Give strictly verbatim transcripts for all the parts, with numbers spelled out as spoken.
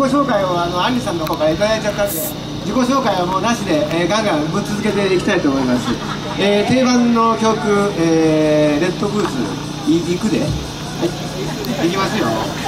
己紹介をあのアンリさんの方からいただいちゃったんで、自己紹介はもうなしで、えー、ガンガンぶっ続けていきたいと思います。えー、定番の曲、えー、レッドブーツいいくで、はい、いきますよ。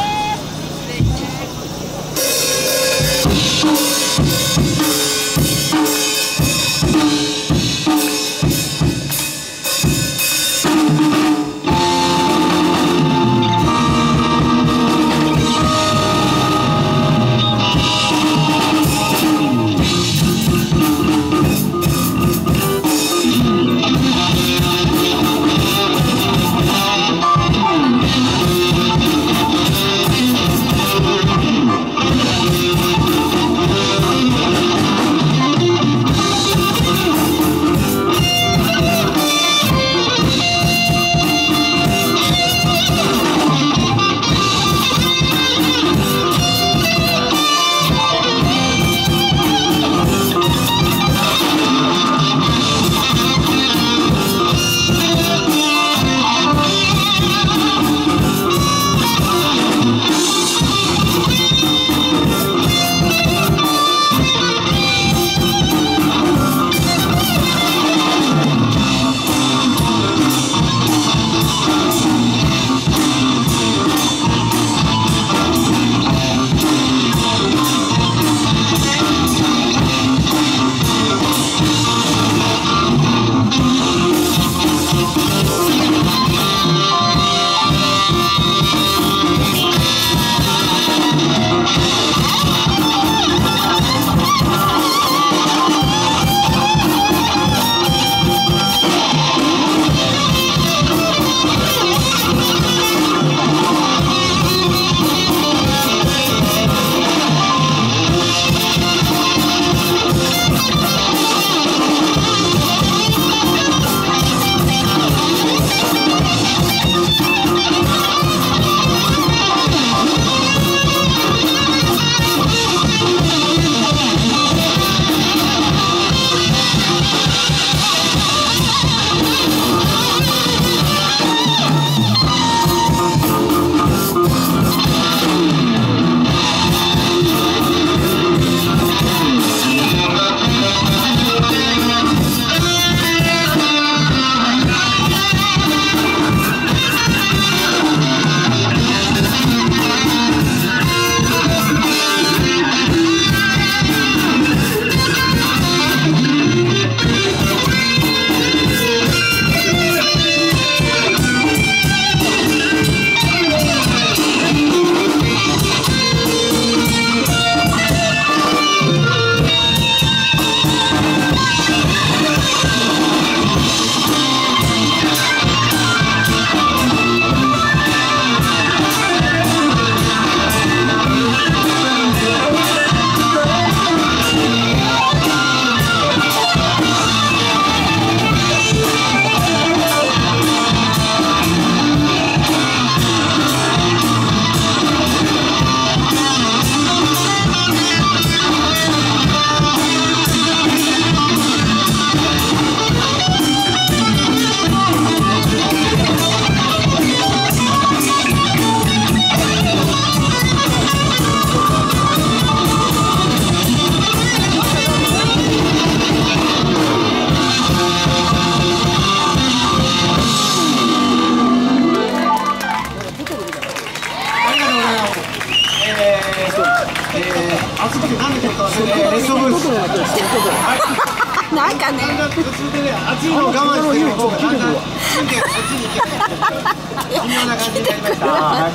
なんかね、 熱いのを我慢してる方がだんだん神経がこっちに行けない微妙な感じになりました。はい、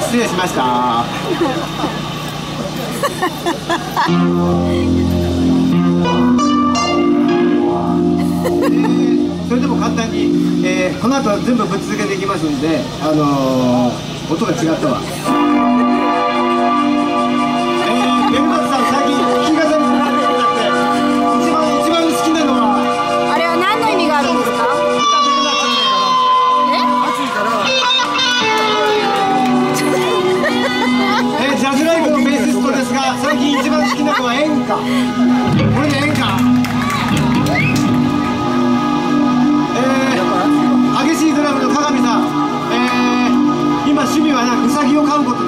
失礼しました。それでも簡単に、えー、この後全部ぶっ続けていきますんで、あのー、音が違ったわ。えー、ベルマツさん、最近弾き語りになってくだって一番一番好きなのはあれは何の意味があるんですか？ え？えー、ジャズライブのベーシストですが、最近一番好きなのは演歌。これで演歌。激しいドラムの鏡さん、えー、今趣味はウサギを飼うこと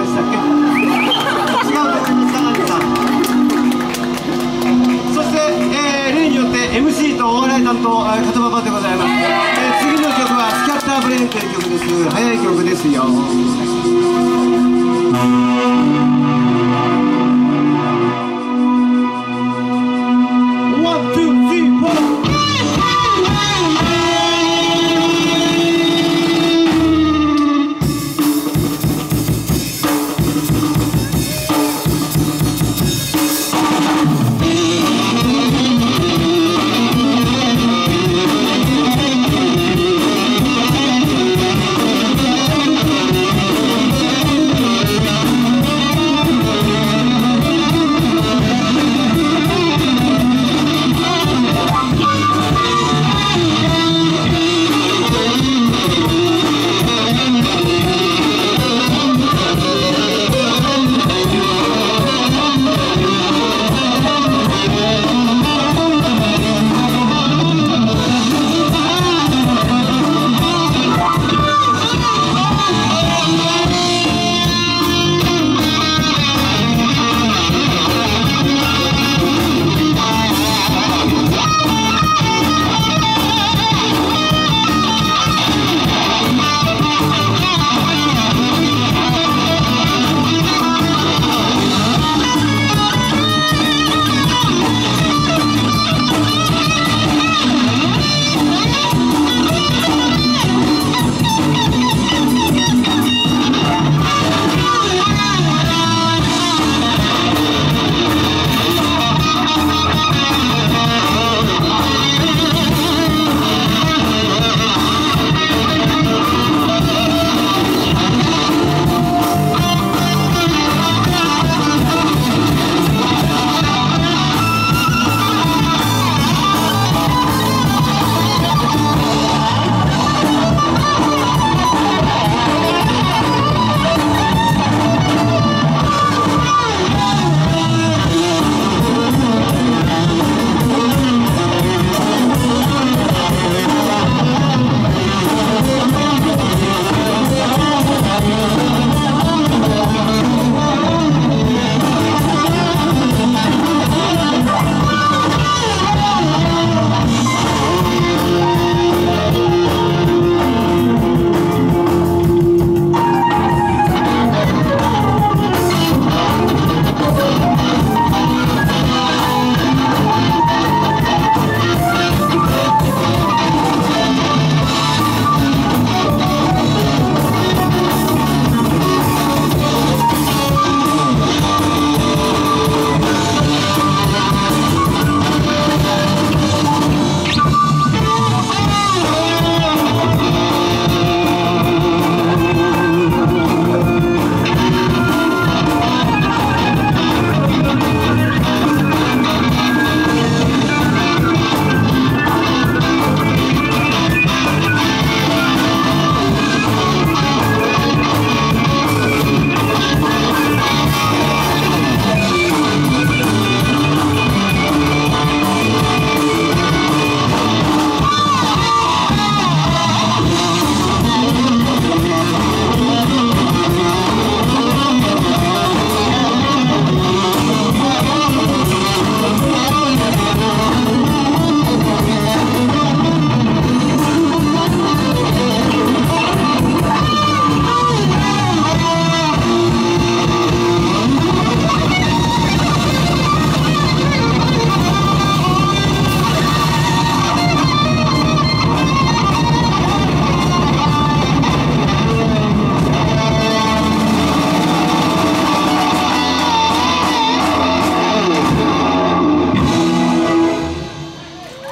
さんとえー肩パパでございます。えー次の曲はスキャッターブレインという曲です。早い曲ですよ。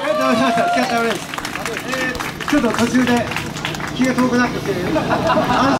ちょっと途中で気が遠くなってきて